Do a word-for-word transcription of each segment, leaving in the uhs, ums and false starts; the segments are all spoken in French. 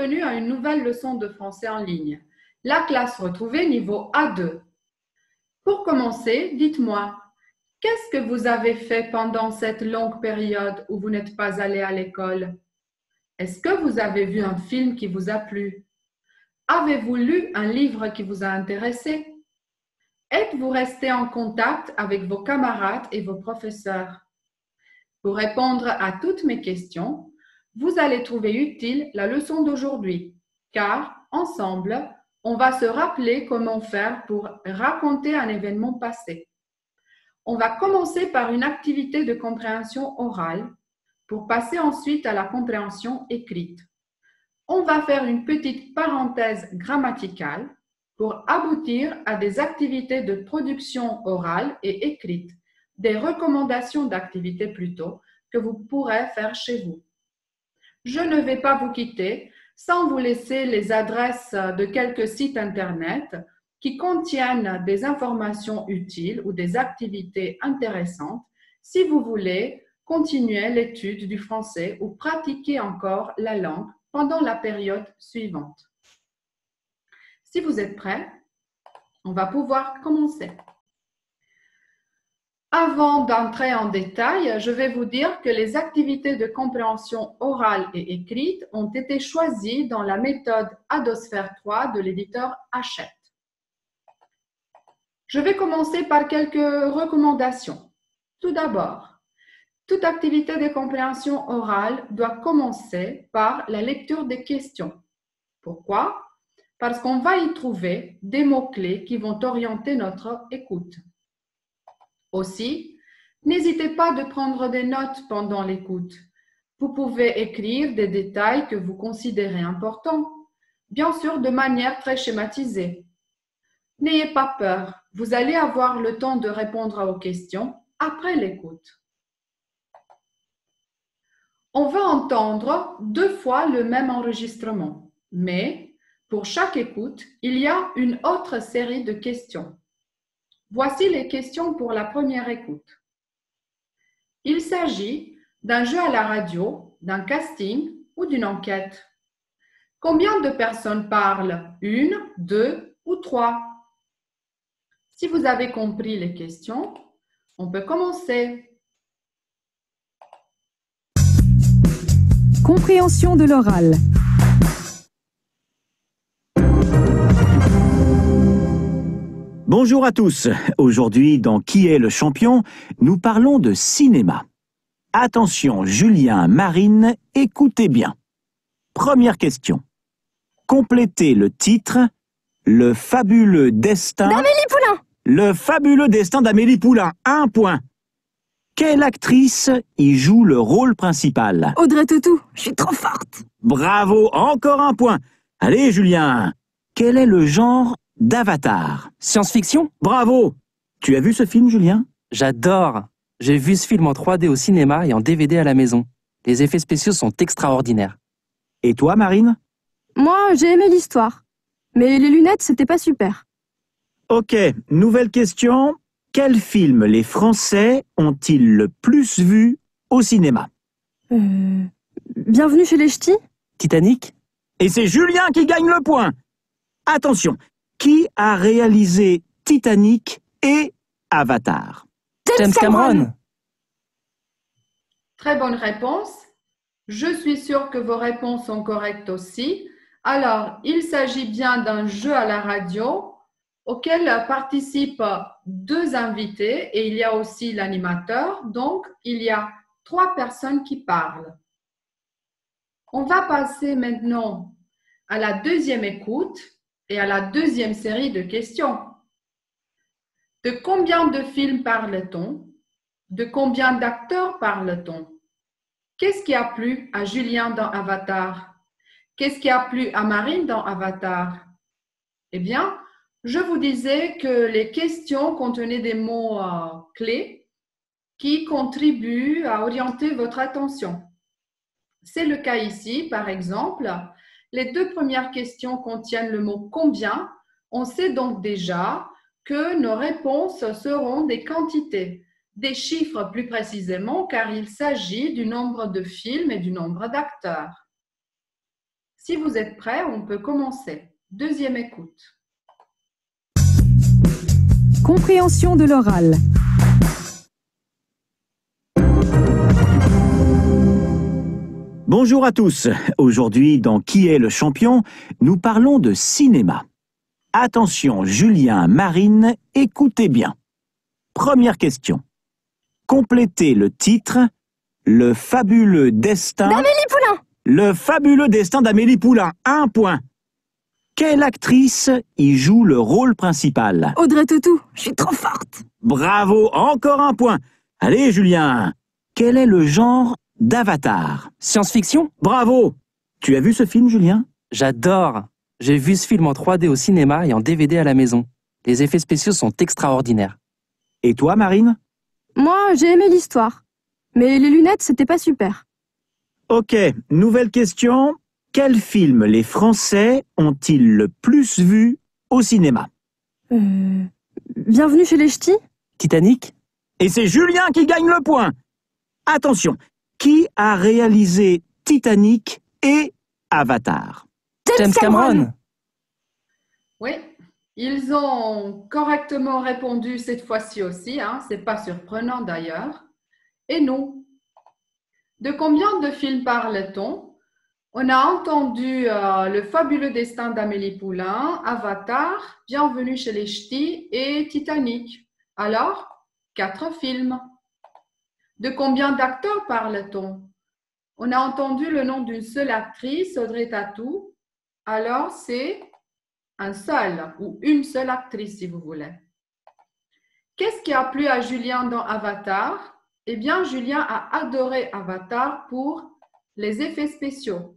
bienvenue à une nouvelle leçon de français en ligne. La classe retrouvée niveau A deux. Pour commencer, dites-moi, qu'est-ce que vous avez fait pendant cette longue période où vous n'êtes pas allé à l'école? Est-ce que vous avez vu un film qui vous a plu? Avez-vous lu un livre qui vous a intéressé? Êtes-vous resté en contact avec vos camarades et vos professeurs? Pour répondre à toutes mes questions, vous allez trouver utile la leçon d'aujourd'hui, car ensemble, on va se rappeler comment faire pour raconter un événement passé. On va commencer par une activité de compréhension orale pour passer ensuite à la compréhension écrite. On va faire une petite parenthèse grammaticale pour aboutir à des activités de production orale et écrite, des recommandations d'activités plutôt que vous pourrez faire chez vous. Je ne vais pas vous quitter sans vous laisser les adresses de quelques sites internet qui contiennent des informations utiles ou des activités intéressantes si vous voulez continuer l'étude du français ou pratiquer encore la langue pendant la période suivante. Si vous êtes prêts, on va pouvoir commencer. Avant d'entrer en détail, je vais vous dire que les activités de compréhension orale et écrite ont été choisies dans la méthode Adosphère trois de l'éditeur Hachette. Je vais commencer par quelques recommandations. Tout d'abord, toute activité de compréhension orale doit commencer par la lecture des questions. Pourquoi? Parce qu'on va y trouver des mots-clés qui vont orienter notre écoute. Aussi, n'hésitez pas de prendre des notes pendant l'écoute. Vous pouvez écrire des détails que vous considérez importants, bien sûr de manière très schématisée. N'ayez pas peur, vous allez avoir le temps de répondre aux questions après l'écoute. On va entendre deux fois le même enregistrement, mais pour chaque écoute, il y a une autre série de questions. Voici les questions pour la première écoute. Il s'agit d'un jeu à la radio, d'un casting ou d'une enquête. Combien de personnes parlent? Une, deux ou trois? Si vous avez compris les questions, on peut commencer. Compréhension de l'oral. Bonjour à tous. Aujourd'hui, dans Qui est le champion, nous parlons de cinéma. Attention, Julien, Marine, écoutez bien. Première question. Complétez le titre « Le fabuleux destin… » d'Amélie Poulain. Le fabuleux destin d'Amélie Poulain. Un point. Quelle actrice y joue le rôle principal? Audrey Tautou, je suis trop forte. Bravo, encore un point. Allez, Julien. Quel est le genre d'Avatar? Science-fiction? Bravo. Tu as vu ce film, Julien? J'adore. J'ai vu ce film en trois D au cinéma et en D V D à la maison. Les effets spéciaux sont extraordinaires. Et toi, Marine? Moi, j'ai aimé l'histoire. Mais les lunettes, c'était pas super. Ok, nouvelle question. Quel film les Français ont-ils le plus vu au cinéma? Euh... Bienvenue chez les Ch'tis? Titanic? Et c'est Julien qui gagne le point. Attention, qui a réalisé Titanic et Avatar? James Cameron. Très bonne réponse. Je suis sûre que vos réponses sont correctes aussi. Alors, il s'agit bien d'un jeu à la radio auquel participent deux invités et il y a aussi l'animateur. Donc, il y a trois personnes qui parlent. On va passer maintenant à la deuxième écoute et à la deuxième série de questions. De combien de films parle-t-on? De combien d'acteurs parle-t-on? Qu'est-ce qui a plu à Julien dans Avatar? Qu'est-ce qui a plu à Marine dans Avatar? Eh bien, je vous disais que les questions contenaient des mots euh, clés qui contribuent à orienter votre attention. C'est le cas ici, par exemple. Les deux premières questions contiennent le mot « combien ». On sait donc déjà que nos réponses seront des quantités, des chiffres plus précisément, car il s'agit du nombre de films et du nombre d'acteurs. Si vous êtes prêts, on peut commencer. Deuxième écoute. Compréhension de l'oral. Bonjour à tous. Aujourd'hui, dans Qui est le champion, nous parlons de cinéma. Attention, Julien, Marine, écoutez bien. Première question. Complétez le titre « Le fabuleux destin… » D'Amélie Poulain. Le fabuleux destin d'Amélie Poulain. Un point. Quelle actrice y joue le rôle principal? Audrey Tautou, je suis trop forte. Bravo, encore un point. Allez, Julien. Quel est le genre d'Avatar? Science-fiction? Bravo. Tu as vu ce film, Julien? J'adore. J'ai vu ce film en trois D au cinéma et en D V D à la maison. Les effets spéciaux sont extraordinaires. Et toi, Marine? Moi, j'ai aimé l'histoire. Mais les lunettes, c'était pas super. Ok, nouvelle question. Quel film les Français ont-ils le plus vu au cinéma? Euh... Bienvenue chez les Ch'tis? Titanic? Et c'est Julien qui gagne le point. Attention, qui a réalisé Titanic et Avatar? James Cameron. Oui, ils ont correctement répondu cette fois-ci aussi, hein, c'est pas surprenant d'ailleurs. Et nous? De combien de films parle-t-on? On a entendu euh, Le fabuleux destin d'Amélie Poulain, Avatar, Bienvenue chez les Ch'tis et Titanic. Alors, quatre films. De combien d'acteurs parle-t-on? On a entendu le nom d'une seule actrice, Audrey Tautou. Alors, c'est un seul ou une seule actrice, si vous voulez. Qu'est-ce qui a plu à Julien dans Avatar? Eh bien, Julien a adoré Avatar pour les effets spéciaux.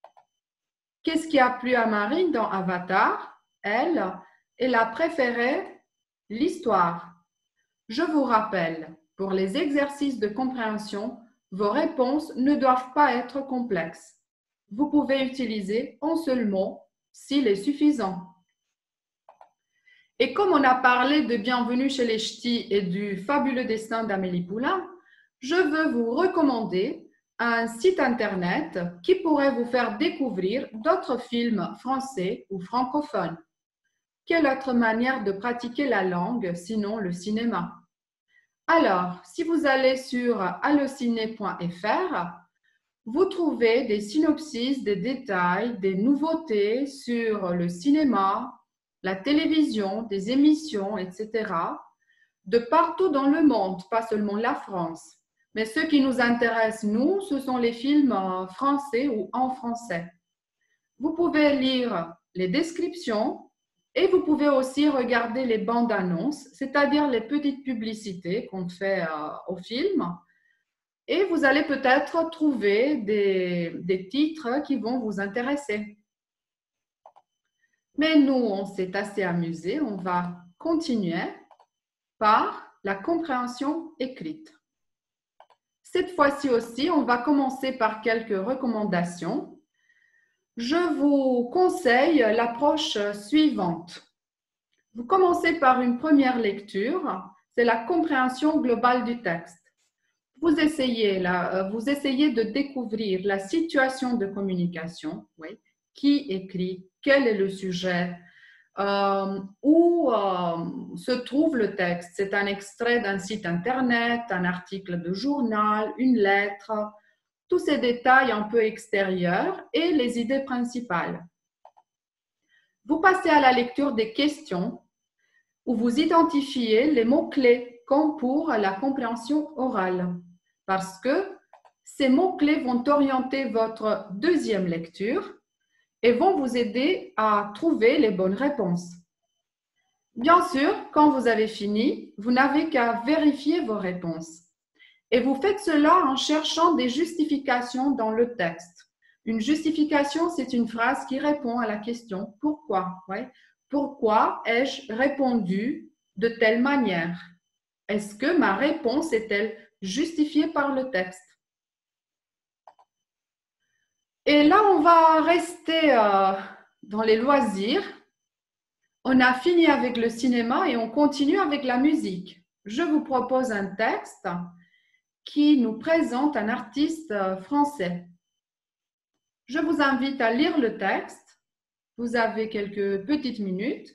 Qu'est-ce qui a plu à Marine dans Avatar? Elle, elle a préféré l'histoire. Je vous rappelle, pour les exercices de compréhension, vos réponses ne doivent pas être complexes. Vous pouvez utiliser un seul mot s'il est suffisant. Et comme on a parlé de Bienvenue chez les Ch'tis et du fabuleux destin d'Amélie Poulain, je veux vous recommander un site internet qui pourrait vous faire découvrir d'autres films français ou francophones. Quelle autre manière de pratiquer la langue sinon le cinéma? Alors, si vous allez sur allociné point F R, vous trouvez des synopsis, des détails, des nouveautés sur le cinéma, la télévision, des émissions, et cetera, de partout dans le monde, pas seulement la France. Mais ce qui nous intéresse, nous, ce sont les films français ou en français. Vous pouvez lire les descriptions et vous pouvez aussi regarder les bandes annonces, c'est-à-dire les petites publicités qu'on fait euh, au film. Et vous allez peut-être trouver des, des titres qui vont vous intéresser. Mais nous, on s'est assez amusé. On va continuer par la compréhension écrite. Cette fois-ci aussi, on va commencer par quelques recommandations. Je vous conseille l'approche suivante. Vous commencez par une première lecture, c'est la compréhension globale du texte. Vous essayez, là, vous essayez de découvrir la situation de communication, oui, qui écrit, quel est le sujet, Euh, où euh, se trouve le texte. C'est un extrait d'un site internet, un article de journal, une lettre, tous ces détails un peu extérieurs et les idées principales. Vous passez à la lecture des questions où vous identifiez les mots-clés comme pour la compréhension orale parce que ces mots-clés vont orienter votre deuxième lecture et vont vous aider à trouver les bonnes réponses. Bien sûr, quand vous avez fini, vous n'avez qu'à vérifier vos réponses. Et vous faites cela en cherchant des justifications dans le texte. Une justification, c'est une phrase qui répond à la question « Pourquoi ?» ouais. Pourquoi ai-je répondu de telle manière? Est-ce que ma réponse est-elle justifiée par le texte? Et là, on va rester euh, dans les loisirs. On a fini avec le cinéma et on continue avec la musique. Je vous propose un texte qui nous présente un artiste français. Je vous invite à lire le texte. Vous avez quelques petites minutes.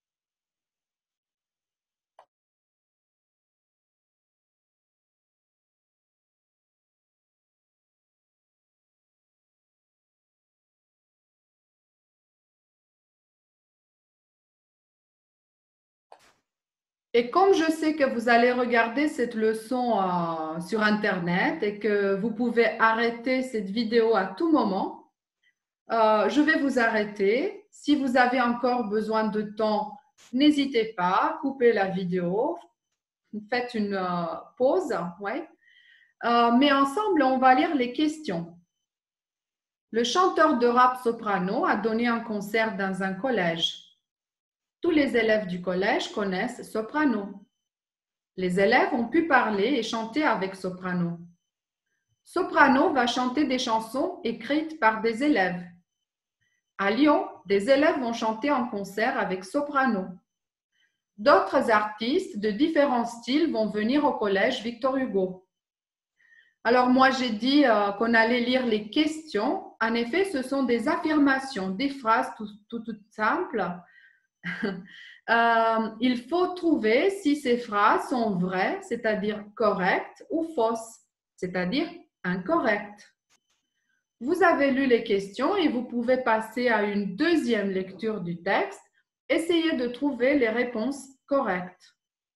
Et comme je sais que vous allez regarder cette leçon euh, sur Internet et que vous pouvez arrêter cette vidéo à tout moment, euh, je vais vous arrêter. Si vous avez encore besoin de temps, n'hésitez pas, coupez la vidéo, faites une euh, pause. Ouais. Euh, mais ensemble, on va lire les questions. Le chanteur de rap soprano a donné un concert dans un collège. Tous les élèves du collège connaissent soprano. Les élèves ont pu parler et chanter avec soprano. Soprano va chanter des chansons écrites par des élèves. À Lyon, des élèves vont chanter en concert avec soprano. D'autres artistes de différents styles vont venir au collège Victor Hugo. Alors moi, j'ai dit euh, qu'on allait lire les questions. En effet, ce sont des affirmations, des phrases tout, tout, tout simples. euh, il faut trouver si ces phrases sont vraies, c'est-à-dire correctes, ou fausses, c'est-à-dire incorrectes. Vous avez lu les questions et vous pouvez passer à une deuxième lecture du texte. Essayez de trouver les réponses correctes.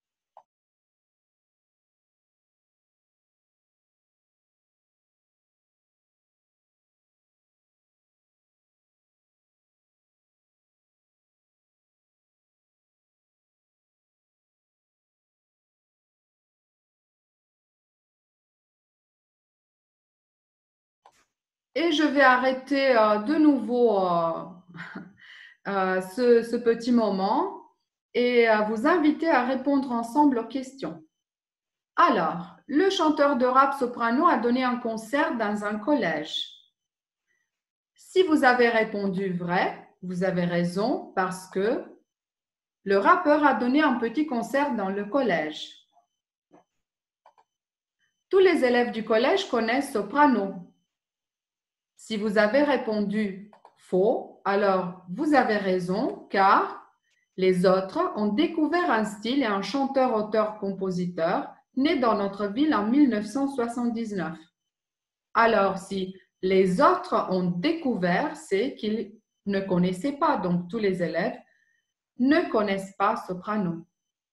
Et je vais arrêter euh, de nouveau euh, euh, ce, ce petit moment et euh, vous inviter à répondre ensemble aux questions. Alors, le chanteur de rap soprano a donné un concert dans un collège. Si vous avez répondu vrai, vous avez raison parce que le rappeur a donné un petit concert dans le collège. Tous les élèves du collège connaissent soprano. Si vous avez répondu faux, alors vous avez raison car les autres ont découvert un style et un chanteur-auteur-compositeur né dans notre ville en mille neuf cent soixante-dix-neuf. Alors, si les autres ont découvert, c'est qu'ils ne connaissaient pas. Donc, tous les élèves ne connaissent pas soprano.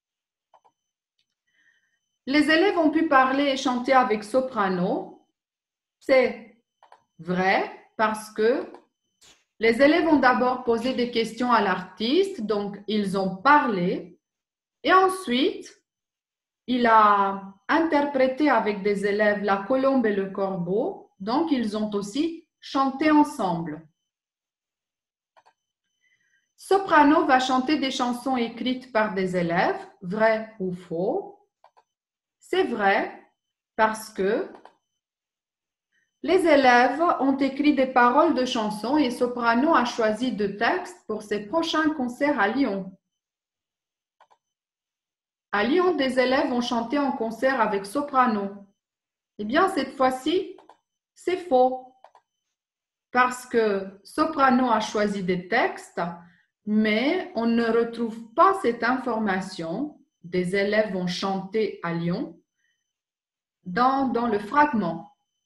Les élèves ont pu parler et chanter avec soprano. C'est vrai, parce que les élèves ont d'abord posé des questions à l'artiste, donc ils ont parlé, et ensuite, il a interprété avec des élèves La Colombe et le Corbeau, donc ils ont aussi chanté ensemble. Soprano va chanter des chansons écrites par des élèves, vrai ou faux? C'est vrai, parce que les élèves ont écrit des paroles de chansons et Soprano a choisi deux textes pour ses prochains concerts à Lyon. À Lyon, des élèves ont chanté en concert avec Soprano. Eh bien, cette fois-ci, c'est faux. Parce que Soprano a choisi des textes, mais on ne retrouve pas cette information. Des élèves ont chanté à Lyon dans, dans le fragment.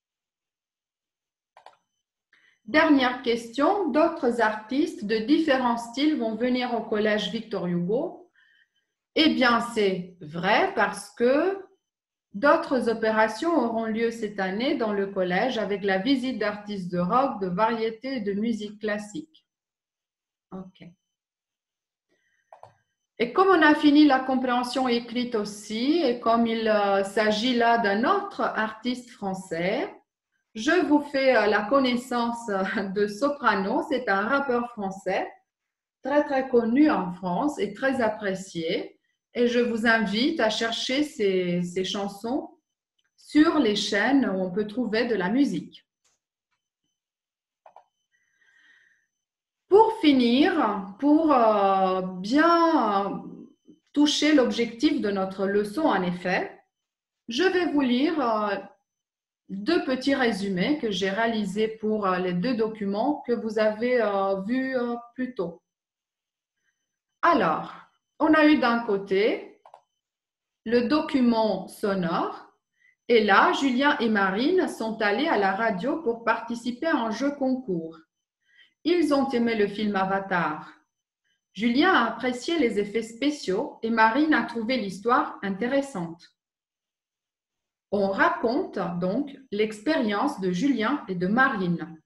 Dernière question, d'autres artistes de différents styles vont venir au collège Victor Hugo. Eh bien, c'est vrai parce que d'autres opérations auront lieu cette année dans le collège avec la visite d'artistes de rock, de variété et de musique classique. OK. Et comme on a fini la compréhension écrite aussi, et comme il euh, s'agit là d'un autre artiste français, je vous fais la connaissance de Soprano. C'est un rappeur français très très connu en France et très apprécié. Et je vous invite à chercher ses, ses chansons sur les chaînes où on peut trouver de la musique. Pour finir, pour euh, bien toucher l'objectif de notre leçon en effet, je vais vous lire euh, deux petits résumés que j'ai réalisés pour les deux documents que vous avez euh, vus euh, plus tôt. Alors, on a eu d'un côté le document sonore et là, Julien et Marine sont allés à la radio pour participer à un jeu concours. Ils ont aimé le film Avatar. Julien a apprécié les effets spéciaux et Marine a trouvé l'histoire intéressante. On raconte donc l'expérience de Julien et de Marine.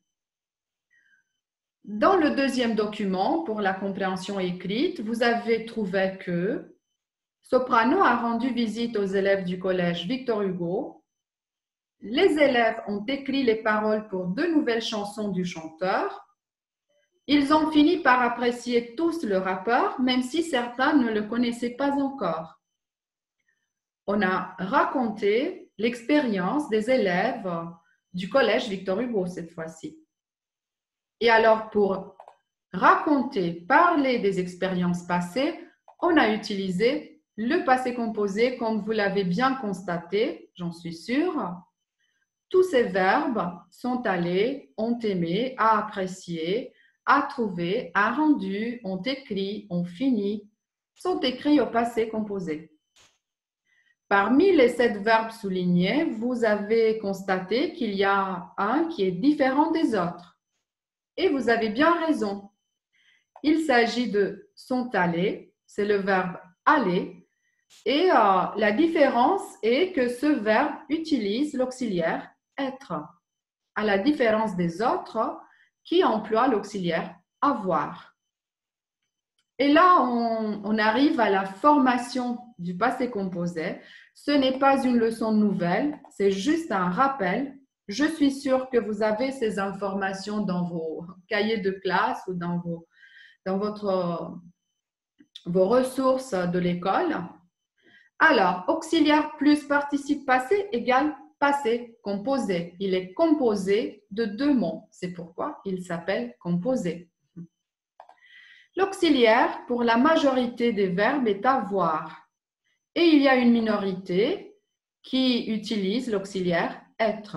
Dans le deuxième document, pour la compréhension écrite, vous avez trouvé que Soprano a rendu visite aux élèves du collège Victor Hugo. Les élèves ont écrit les paroles pour deux nouvelles chansons du chanteur. Ils ont fini par apprécier tous le rappeur, même si certains ne le connaissaient pas encore. On a raconté l'expérience des élèves du collège Victor Hugo cette fois-ci. Et alors, pour raconter, parler des expériences passées, on a utilisé le passé composé, comme vous l'avez bien constaté, j'en suis sûre. Tous ces verbes sont allés, ont aimé, a apprécié, a trouvé, a rendu, ont écrit, ont fini, sont écrits au passé composé. Parmi les sept verbes soulignés, vous avez constaté qu'il y a un qui est différent des autres. Et vous avez bien raison. Il s'agit de sont allés, c'est le verbe aller. Et euh, la différence est que ce verbe utilise l'auxiliaire être, à la différence des autres qui emploient l'auxiliaire avoir. Et là, on, on arrive à la formation du passé composé. Ce n'est pas une leçon nouvelle, c'est juste un rappel. Je suis sûre que vous avez ces informations dans vos cahiers de classe ou dans vos, dans votre, vos ressources de l'école. Alors, auxiliaire plus participe passé égale passé composé. Il est composé de deux mots. C'est pourquoi il s'appelle composé. L'auxiliaire, pour la majorité des verbes, est avoir. Et il y a une minorité qui utilise l'auxiliaire être.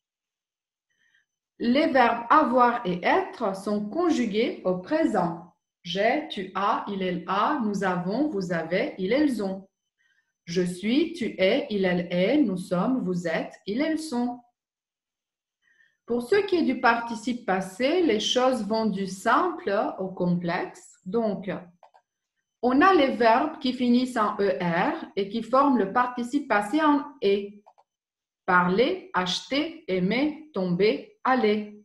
Les verbes avoir et être sont conjugués au présent. J'ai, tu as, il, elle a, nous avons, vous avez, ils, elles ont. Je suis, tu es, il, elle est, nous sommes, vous êtes, ils, elles sont. Pour ce qui est du participe passé, les choses vont du simple au complexe. Donc, on a les verbes qui finissent en er et qui forment le participe passé en et. Parler, acheter, aimer, tomber, aller.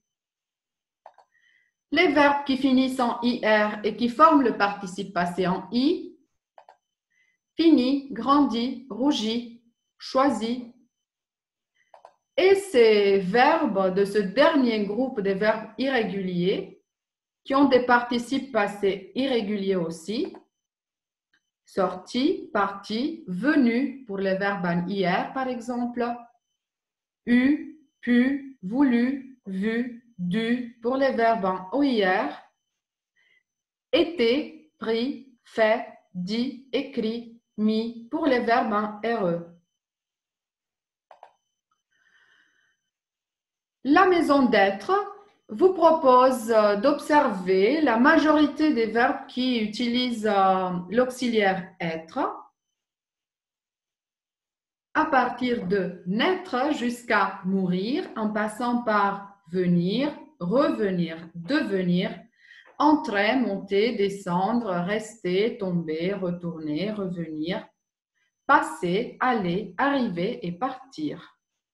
Les verbes qui finissent en ir et qui forment le participe passé en i. Fini, grandi, rougi, choisi. Et ces verbes de ce dernier groupe des verbes irréguliers, qui ont des participes passés irréguliers aussi, sorti, parti, venu pour les verbes en ir par exemple, eu, pu, voulu, vu, dû pour les verbes en oir, été, pris, fait, dit, écrit, mis pour les verbes en re. La maison d'être vous propose d'observer la majorité des verbes qui utilisent l'auxiliaire être à partir de naître jusqu'à mourir en passant par venir, revenir, devenir, entrer, monter, descendre, rester, tomber, retourner, revenir, passer, aller, arriver et partir.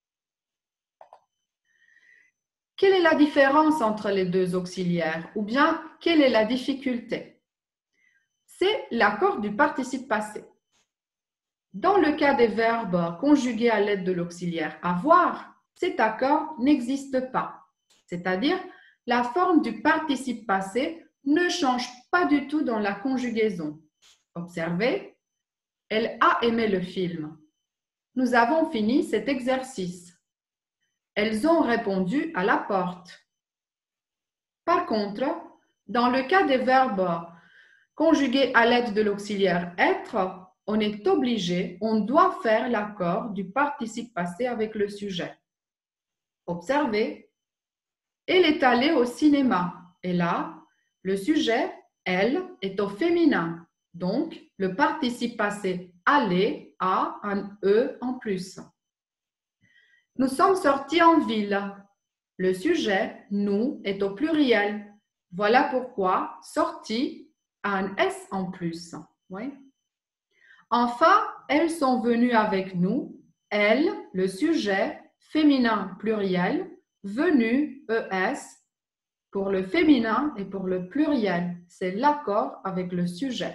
Quelle est la différence entre les deux auxiliaires ou bien quelle est la difficulté? C'est l'accord du participe passé. Dans le cas des verbes conjugués à l'aide de l'auxiliaire avoir, cet accord n'existe pas. C'est-à-dire, la forme du participe passé ne change pas du tout dans la conjugaison. Observez, elle a aimé le film. Nous avons fini cet exercice. Elles ont répondu à la porte. Par contre, dans le cas des verbes conjugués à l'aide de l'auxiliaire être, on est obligé, on doit faire l'accord du participe passé avec le sujet. observez. Elle est allée au cinéma. Et là, le sujet, elle, est au féminin. Donc, le participe passé aller a un E en plus. Nous sommes sortis en ville. Le sujet, nous, est au pluriel. Voilà pourquoi sorti a un S en plus. Oui. Enfin, elles sont venues avec nous. Elles, le sujet, féminin pluriel, venu E S pour le féminin et pour le pluriel. C'est l'accord avec le sujet.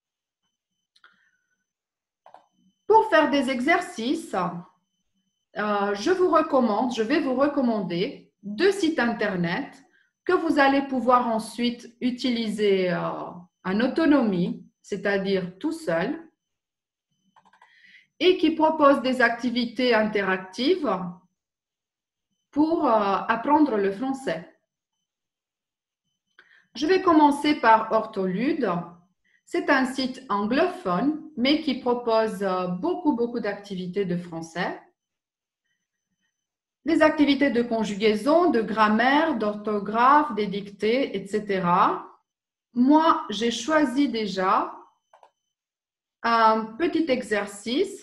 Pour faire des exercices, euh, je vous recommande, je vais vous recommander deux sites internet que vous allez pouvoir ensuite utiliser euh, en autonomie, c'est-à-dire tout seul, et qui proposent des activités interactives pour euh, apprendre le français. Je vais commencer par Ortholude. C'est un site anglophone, mais qui propose beaucoup, beaucoup d'activités de français. Des activités de conjugaison, de grammaire, d'orthographe, des dictées, et cetera. Moi, j'ai choisi déjà un petit exercice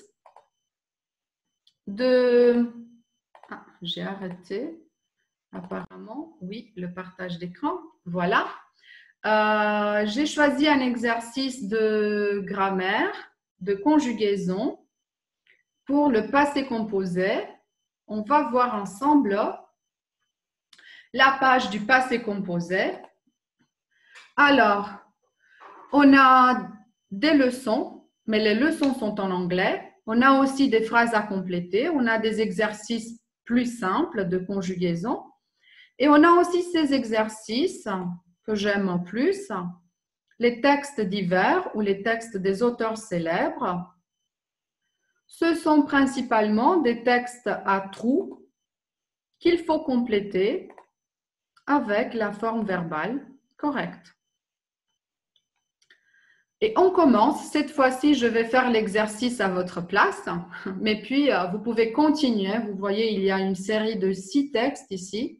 de... Ah, j'ai arrêté, apparemment. Oui, le partage d'écran. Voilà. Euh, j'ai choisi un exercice de grammaire, de conjugaison pour le passé composé. On va voir ensemble la page du passé composé. Alors, on a des leçons, mais les leçons sont en anglais. On a aussi des phrases à compléter. On a des exercices plus simples de conjugaison. Et on a aussi ces exercices que j'aime en plus, les textes divers ou les textes des auteurs célèbres. Ce sont principalement des textes à trous qu'il faut compléter avec la forme verbale correcte. Et on commence. Cette fois-ci, je vais faire l'exercice à votre place, mais puis vous pouvez continuer. Vous voyez, il y a une série de six textes ici.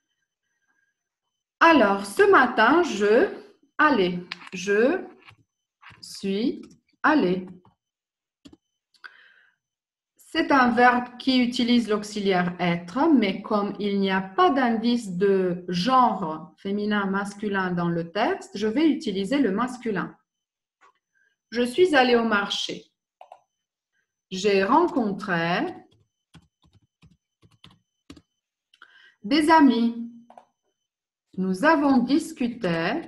Alors, ce matin, je, allez, je suis allée. C'est un verbe qui utilise l'auxiliaire être, mais comme il n'y a pas d'indice de genre féminin, masculin dans le texte, je vais utiliser le masculin. Je suis allée au marché. J'ai rencontré des amis. Nous avons discuté,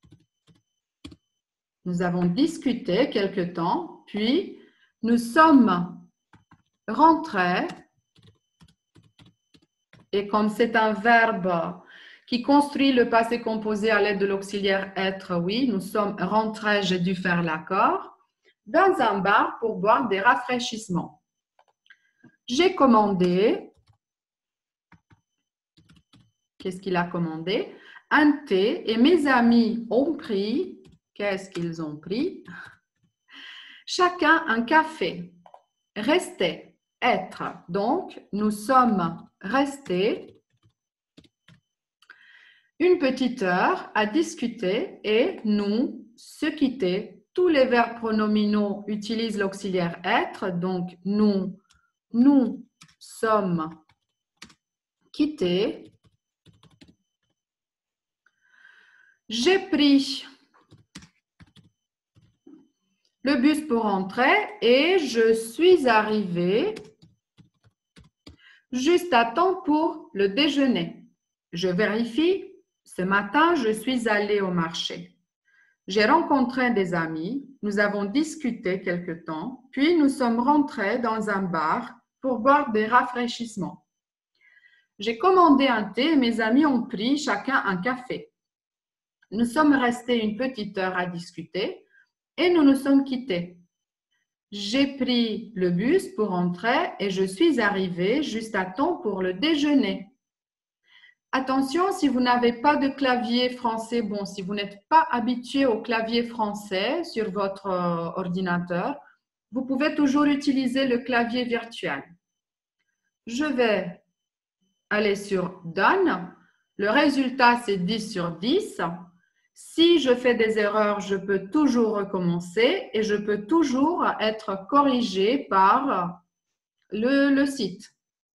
nous avons discuté quelque temps, puis nous sommes rentrés, et comme c'est un verbe qui construit le passé composé à l'aide de l'auxiliaire être, oui, nous sommes rentrés, j'ai dû faire l'accord, dans un bar pour boire des rafraîchissements. J'ai commandé, qu'est-ce qu'il a commandé? Un thé, et mes amis ont pris, qu'est-ce qu'ils ont pris? Chacun un café. Rester, être. Donc, nous sommes restés une petite heure à discuter et nous se quitter. Tous les verbes pronominaux utilisent l'auxiliaire être. Donc, nous, nous sommes quittés. J'ai pris le bus pour rentrer et je suis arrivée juste à temps pour le déjeuner. Je vérifie, ce matin, je suis allée au marché. J'ai rencontré des amis, nous avons discuté quelque temps, puis nous sommes rentrés dans un bar pour boire des rafraîchissements. J'ai commandé un thé et mes amis ont pris chacun un café. Nous sommes restés une petite heure à discuter et nous nous sommes quittés. J'ai pris le bus pour rentrer et je suis arrivée juste à temps pour le déjeuner. Attention, si vous n'avez pas de clavier français, bon, si vous n'êtes pas habitué au clavier français sur votre ordinateur, vous pouvez toujours utiliser le clavier virtuel. Je vais aller sur Done. Le résultat, c'est dix sur dix. Si je fais des erreurs, je peux toujours recommencer et je peux toujours être corrigé par le, le site.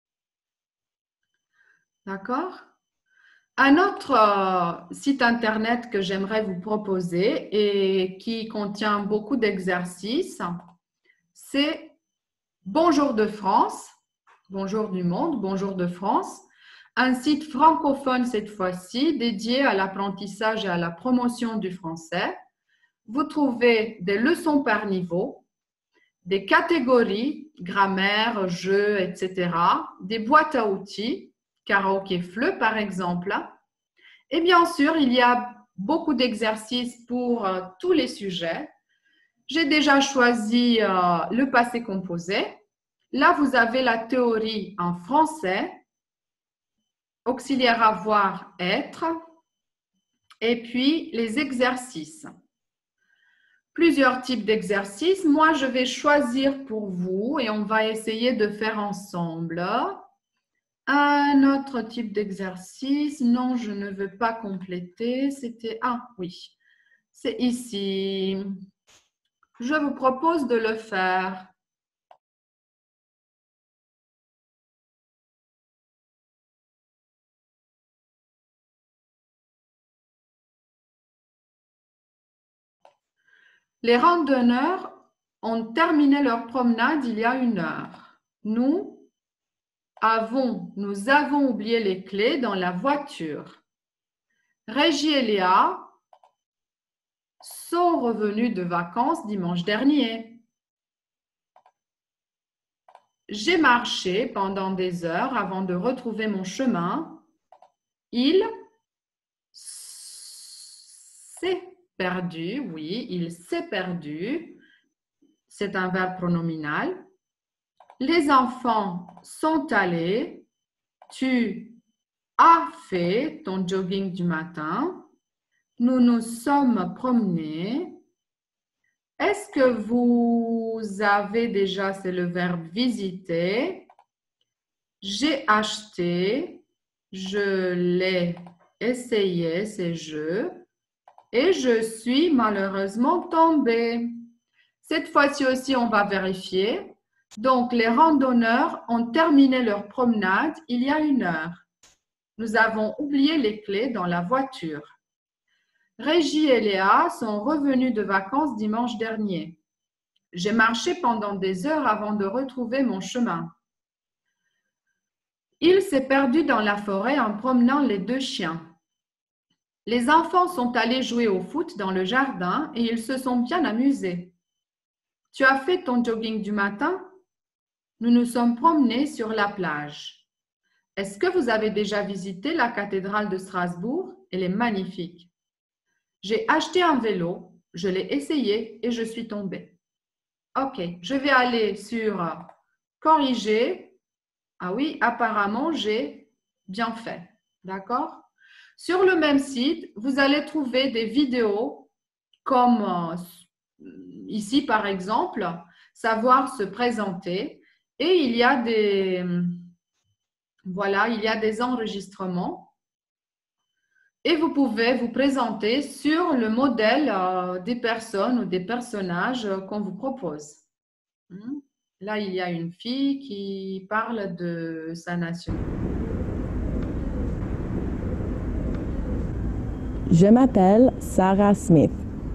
D'accord? Un autre euh, site internet que j'aimerais vous proposer et qui contient beaucoup d'exercices, c'est Bonjour de France, Bonjour du monde, Bonjour de France, un site francophone cette fois-ci dédié à l'apprentissage et à la promotion du français. Vous trouvez des leçons par niveau, des catégories, grammaire, jeux, et cetera, des boîtes à outils, karaoké F L E par exemple. Et bien sûr, il y a beaucoup d'exercices pour euh, tous les sujets. J'ai déjà choisi euh, le passé composé. Là, vous avez la théorie en français, auxiliaire avoir, être, et puis les exercices. Plusieurs types d'exercices. Moi, je vais choisir pour vous et on va essayer de faire ensemble. Un autre type d'exercice. Non, je ne veux pas compléter. C'était… Ah oui, c'est ici. Je vous propose de le faire. Les randonneurs ont terminé leur promenade il y a une heure. Nous avons, nous avons oublié les clés dans la voiture. Régie et Léa sont revenus de vacances dimanche dernier. J'ai marché pendant des heures avant de retrouver mon chemin. Il s'est perdu, oui, il s'est perdu. C'est un verbe pronominal. Les enfants sont allés. Tu as fait ton jogging du matin. Nous nous sommes promenés. Est-ce que vous avez déjà, c'est le verbe visiter. J'ai acheté. Je l'ai essayé, c'est je. Et je suis malheureusement tombée. Cette fois-ci aussi, on va vérifier. Donc, les randonneurs ont terminé leur promenade il y a une heure. Nous avons oublié les clés dans la voiture. Régie et Léa sont revenus de vacances dimanche dernier. J'ai marché pendant des heures avant de retrouver mon chemin. Il s'est perdu dans la forêt en promenant les deux chiens. Les enfants sont allés jouer au foot dans le jardin et ils se sont bien amusés. Tu as fait ton jogging du matin? Nous nous sommes promenés sur la plage. Est-ce que vous avez déjà visité la cathédrale de Strasbourg? Elle est magnifique. J'ai acheté un vélo, je l'ai essayé et je suis tombée. Ok, je vais aller sur corriger. Ah oui, apparemment, j'ai bien fait. D'accord? Sur le même site, vous allez trouver des vidéos comme ici, par exemple, savoir se présenter. Et il y a des, voilà, il y a des enregistrements. Et vous pouvez vous présenter sur le modèle euh, des personnes ou des personnages euh, qu'on vous propose. Là, il y a une fille qui parle de sa nationalité. Je m'appelle Sarah Smith.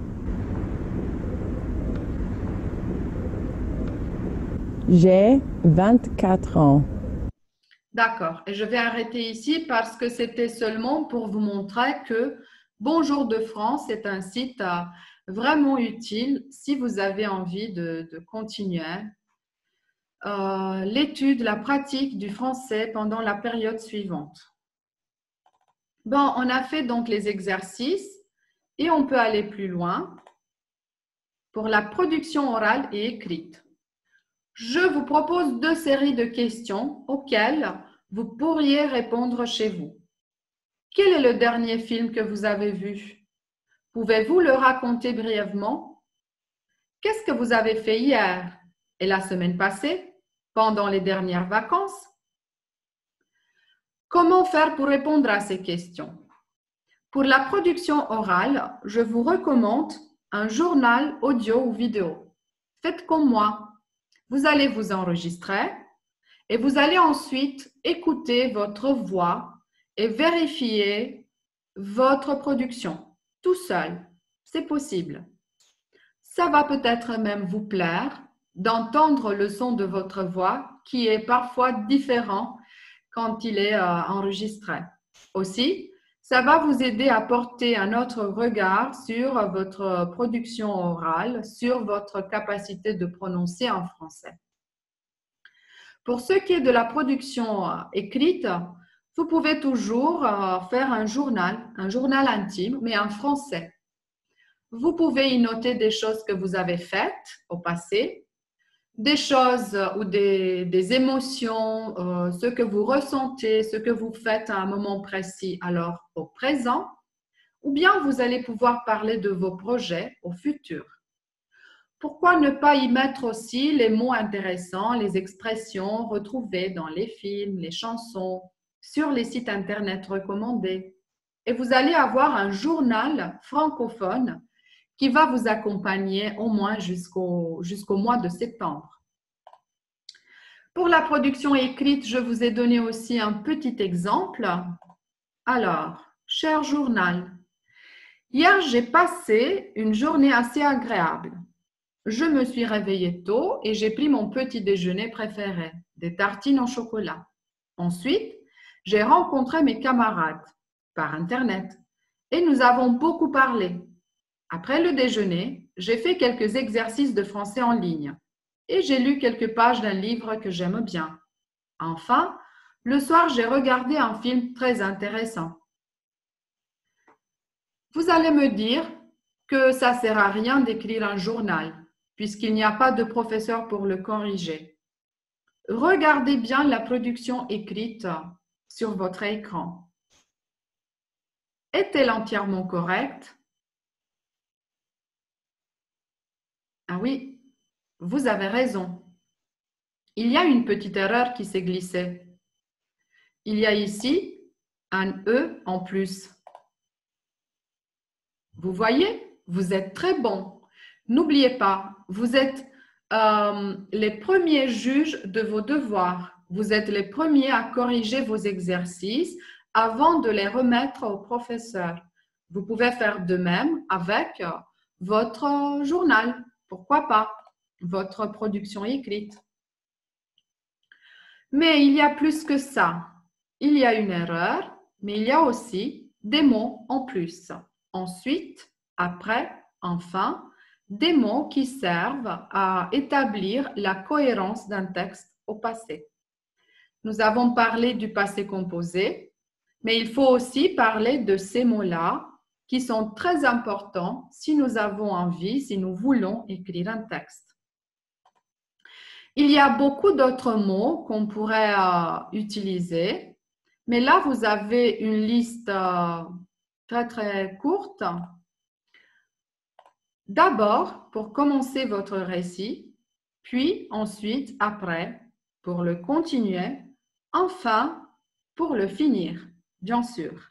J'ai vingt-quatre ans. D'accord. Et je vais arrêter ici parce que c'était seulement pour vous montrer que Bonjour de France est un site vraiment utile si vous avez envie de, de continuer euh, l'étude, la pratique du français pendant la période suivante. Bon, on a fait donc les exercices et on peut aller plus loin pour la production orale et écrite. Je vous propose deux séries de questions auxquelles vous pourriez répondre chez vous. Quel est le dernier film que vous avez vu? Pouvez-vous le raconter brièvement? Qu'est-ce que vous avez fait hier et la semaine passée, pendant les dernières vacances? Comment faire pour répondre à ces questions? Pour la production orale, je vous recommande un journal audio ou vidéo. Faites comme moi. Vous allez vous enregistrer et vous allez ensuite écouter votre voix et vérifier votre production tout seul. C'est possible. Ça va peut-être même vous plaire d'entendre le son de votre voix qui est parfois différent quand il est euh, enregistré. Aussi, ça va vous aider à porter un autre regard sur votre production orale, sur votre capacité de prononcer en français. Pour ce qui est de la production euh, écrite, vous pouvez toujours euh, faire un journal, un journal intime, mais en français. Vous pouvez y noter des choses que vous avez faites au passé, des choses ou des, des émotions, euh, ce que vous ressentez, ce que vous faites à un moment précis, alors au présent, ou bien vous allez pouvoir parler de vos projets au futur. Pourquoi ne pas y mettre aussi les mots intéressants, les expressions retrouvées dans les films, les chansons, sur les sites internet recommandés? Et vous allez avoir un journal francophone qui va vous accompagner au moins jusqu'au jusqu'au mois de septembre. Pour la production écrite, je vous ai donné aussi un petit exemple. Alors, cher journal, hier j'ai passé une journée assez agréable. Je me suis réveillée tôt et j'ai pris mon petit déjeuner préféré, des tartines au chocolat. Ensuite, j'ai rencontré mes camarades par Internet et nous avons beaucoup parlé. Après le déjeuner, j'ai fait quelques exercices de français en ligne et j'ai lu quelques pages d'un livre que j'aime bien. Enfin, le soir, j'ai regardé un film très intéressant. Vous allez me dire que ça ne sert à rien d'écrire un journal puisqu'il n'y a pas de professeur pour le corriger. Regardez bien la production écrite sur votre écran. Est-elle entièrement correcte? Ah oui, vous avez raison. Il y a une petite erreur qui s'est glissée. Il y a ici un E en plus. Vous voyez, vous êtes très bon. N'oubliez pas, vous êtes euh, les premiers juges de vos devoirs. Vous êtes les premiers à corriger vos exercices avant de les remettre au professeur. Vous pouvez faire de même avec votre journal. Pourquoi pas votre production écrite? Mais il y a plus que ça. Il y a une erreur, mais il y a aussi des mots en plus. Ensuite, après, enfin, des mots qui servent à établir la cohérence d'un texte au passé. Nous avons parlé du passé composé, mais il faut aussi parler de ces mots-là qui sont très importants si nous avons envie, si nous voulons écrire un texte. Il y a beaucoup d'autres mots qu'on pourrait euh, utiliser, mais là, vous avez une liste euh, très, très courte. D'abord, pour commencer votre récit, puis ensuite, après, pour le continuer, enfin, pour le finir, bien sûr.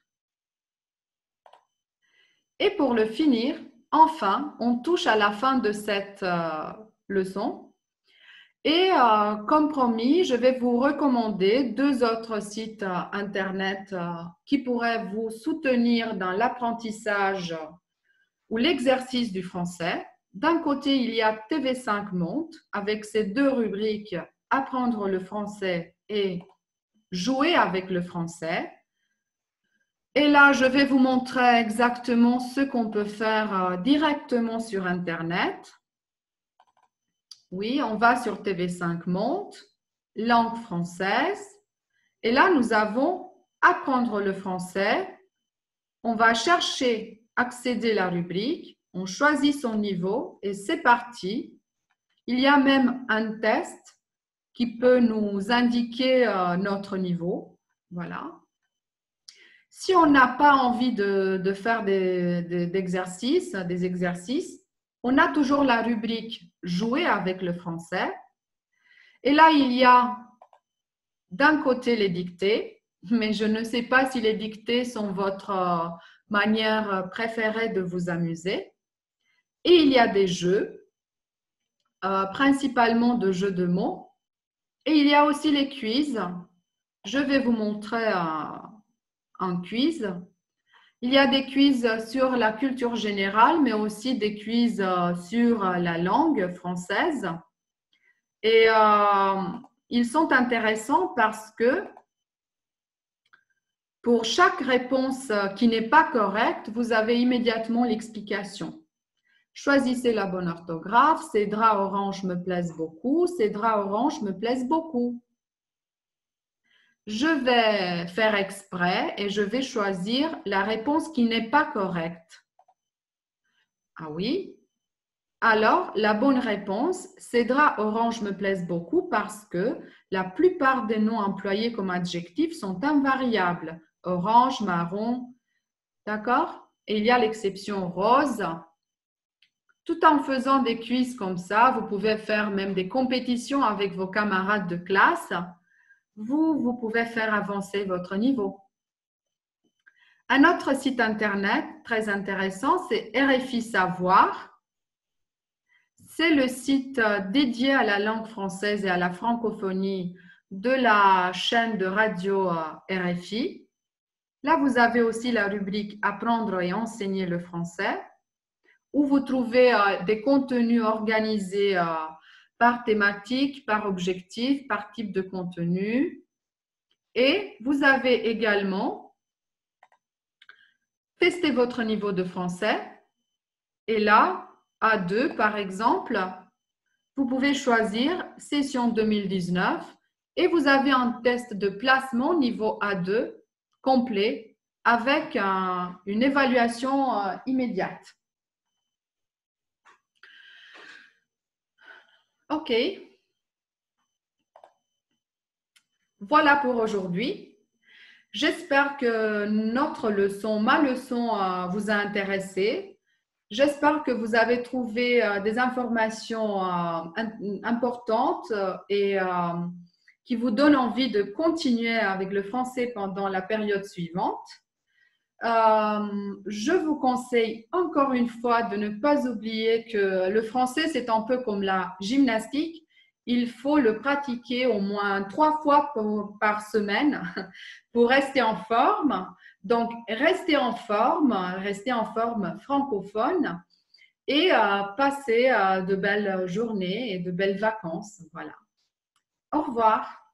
Et pour le finir, enfin, on touche à la fin de cette euh, leçon. Et euh, comme promis, je vais vous recommander deux autres sites euh, Internet euh, qui pourraient vous soutenir dans l'apprentissage ou l'exercice du français. D'un côté, il y a T V cinq Monde avec ses deux rubriques « Apprendre le français » et « Jouer avec le français ». Et là, je vais vous montrer exactement ce qu'on peut faire directement sur Internet. Oui, on va sur T V cinq Monde, langue française. Et là, nous avons apprendre le français. On va chercher, accéder à la rubrique. On choisit son niveau et c'est parti. Il y a même un test qui peut nous indiquer notre niveau. Voilà. Si on n'a pas envie de, de faire des, des, d'exercices, des exercices, on a toujours la rubrique « Jouer avec le français ». Et là, il y a d'un côté les dictées, mais je ne sais pas si les dictées sont votre euh, manière préférée de vous amuser. Et il y a des jeux, euh, principalement de jeux de mots. Et il y a aussi les quiz. Je vais vous montrer un, un quiz. Il y a des quiz sur la culture générale, mais aussi des quiz sur la langue française. Et euh, ils sont intéressants parce que pour chaque réponse qui n'est pas correcte, vous avez immédiatement l'explication. Choisissez la bonne orthographe. Ces draps orange me plaisent beaucoup. Ces draps orange me plaisent beaucoup. Je vais faire exprès et je vais choisir la réponse qui n'est pas correcte. Ah oui? Alors, la bonne réponse, ces draps orange me plaisent beaucoup parce que la plupart des noms employés comme adjectifs sont invariables. Orange, marron, d'accord? Et il y a l'exception rose. Tout en faisant des quiz comme ça, vous pouvez faire même des compétitions avec vos camarades de classe. Vous, vous pouvez faire avancer votre niveau. Un autre site internet très intéressant, c'est R F I Savoir. C'est le site dédié à la langue française et à la francophonie de la chaîne de radio R F I. Là, vous avez aussi la rubrique « Apprendre et enseigner le français » où vous trouvez des contenus organisés par thématique, par objectif, par type de contenu. Et vous avez également testé votre niveau de français. Et là, A deux par exemple, vous pouvez choisir session deux mille dix-neuf et vous avez un test de placement niveau A deux complet avec un, une évaluation euh, immédiate. OK. Voilà pour aujourd'hui. J'espère que notre leçon, ma leçon, euh, vous a intéressé. J'espère que vous avez trouvé euh, des informations euh, importantes et euh, qui vous donnent envie de continuer avec le français pendant la période suivante. Euh, je vous conseille encore une fois de ne pas oublier que le français, c'est un peu comme la gymnastique. Il faut le pratiquer au moins trois fois pour, par semaine pour rester en forme. Donc, restez en forme, restez en forme francophone et euh, passez euh, de belles journées et de belles vacances. Voilà. Au revoir.